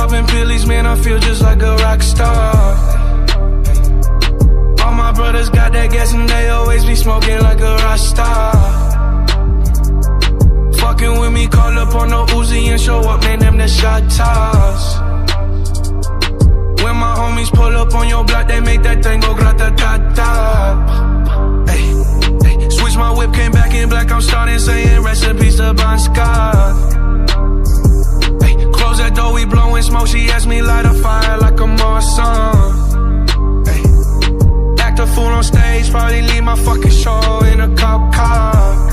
popping pillies, man, I feel just like a rock star. All my brothers got that gas and they always be smoking like a rock star. Fucking with me, call up on the Uzi and show up, man, them the shot toss. When my homies pull up on your block, they make that thing go grata-ta-ta. Hey, hey, switch my whip, came back in black, I'm starting saying recipes to Bon Scott. Hey, close that door, we blowing smoke, she asked me light a fire like a Marsan. Hey, act a fool on stage, probably leave my fucking show in a cop car.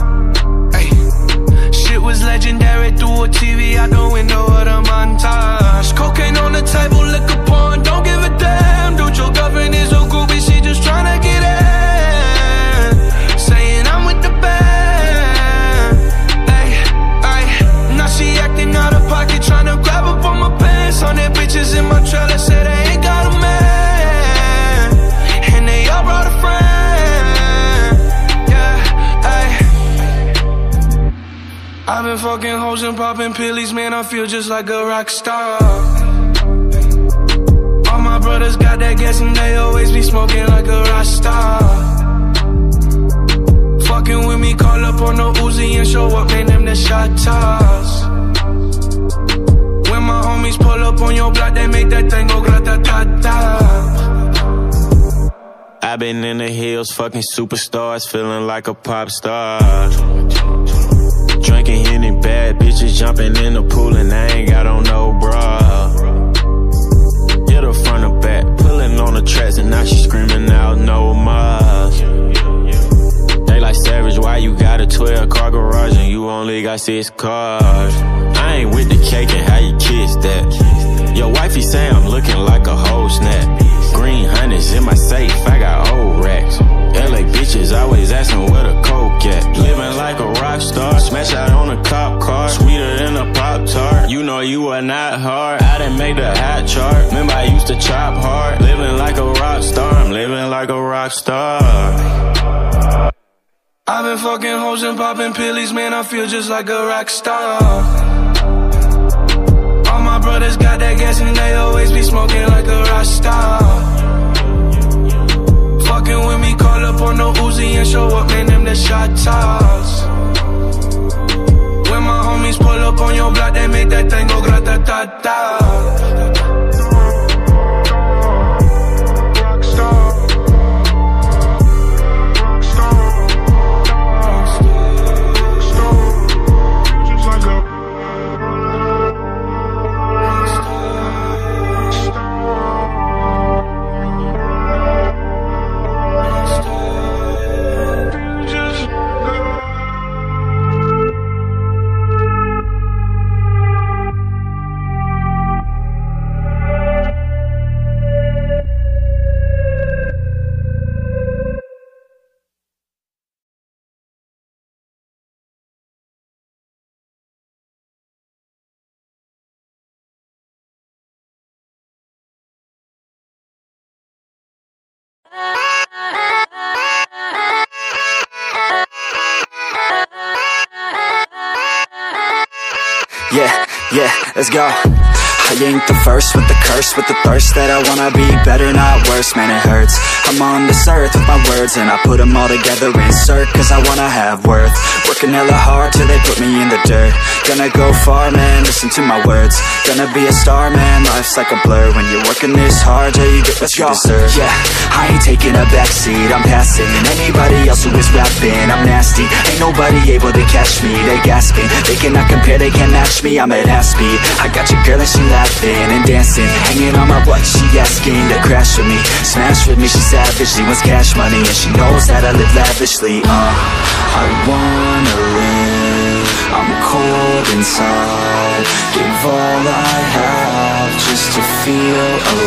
Shit was legendary, through a TV out the window of the montage. Cocaine on the table, liquor porn, don't give a damn. Dude, your girlfriend is a groupie, she just tryna get in. Saying I'm with the band. Ay, ay, now she acting out of pocket, tryna grab up on my pants. On that bitches in my trailer, say they ain't got a man. And they all brought a friend. I've been fucking hoes and popping pillies, man, I feel just like a rock star. All my brothers got that gas and they always be smoking like a rock star. Fucking with me, call up on the Uzi and show up, man, them the shot toss. When my homies pull up on your block, they make that thing go grata-ta-ta. I've been in the hills, fucking superstars, feeling like a pop star. Drinking Henny, bad bitches jumping in the pool and I ain't got on no bra. Hit her front or back, pulling on the tracks and now she screaming out no more. They like Savage, why you got a 12-car garage and you only got 6 cars? I ain't with the cake and how you kiss that. Your wifey say I'm looking like a whole snap. Green honey's in my safe, I got old racks. LA bitches always asking where the coke at. Living like a rock star, smash out on a cop car, sweeter than a Pop-Tart. You know you are not hard, I done made the hot chart. Remember I used to chop hard. Living like a rock star, I'm living like a rock star. I've been fucking hoes and popping pillies, man, I feel just like a rock star. All my brothers got that gas and they always be smoking like a rock star. Fucking with me, call up on the Uzi and show up, man, them the shot toss. When my homies pull up on your block, they make that thing go grata-ta-ta. Yeah, let's go. I ain't the first with the curse, with the thirst that I wanna be better, not worse, man it hurts. I'm on this earth with my words and I put them all together, insert, cause I wanna have worth. Working hella hard till they put me in the dirt. Gonna go far, man, listen to my words. Gonna be a star, man, life's like a blur. When you're working this hard, yeah, you get what you deserve. Yeah, I ain't taking a backseat, I'm passing anybody else who is rapping. I'm nasty, ain't nobody able to catch me. They gasping, they cannot compare, they can't match me. I'm at half speed, I got your girl and she laughing and dancing, hanging on my butt, she asking to crash with me, smash with me. She savage, she wants cash money and she knows that I live lavishly. I wanna live, I'm cold inside. Give all I have just to feel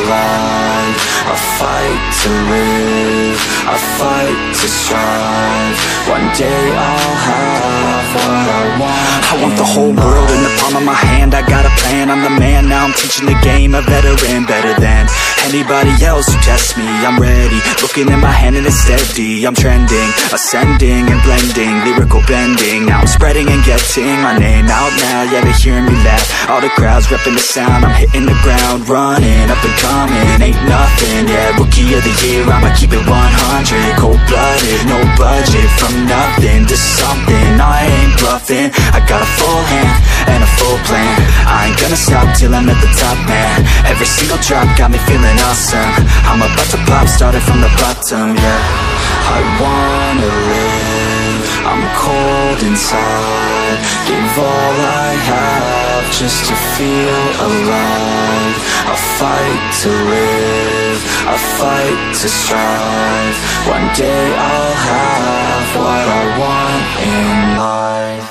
alive. I fight to live, I fight to strive. One day I'll have what I want. I want the whole world in the palm of my hand. I got a plan, I'm the man. Now I'm teaching the game, a veteran, better than anybody else who tests me. I'm ready, looking in my hand and it's steady. I'm trending, ascending and blending, lyrical bending. Now I'm spreading and getting my name out now. Yeah, they hearing me laugh, all the crowds repping the sound. I'm hitting the the ground running, up and coming, ain't nothing, yeah. Rookie of the year, I'ma keep it 100. Cold-blooded, no budget, from nothing to something, I ain't bluffing. I got a full hand and a full plan. I ain't gonna stop till I'm at the top, man. Every single drop got me feeling awesome. I'm about to pop, started from the bottom, yeah. I wanna live, I'm cold inside. Give all I have just to feel alive. I fight to live, I fight to strive. One day I'll have what I want in life.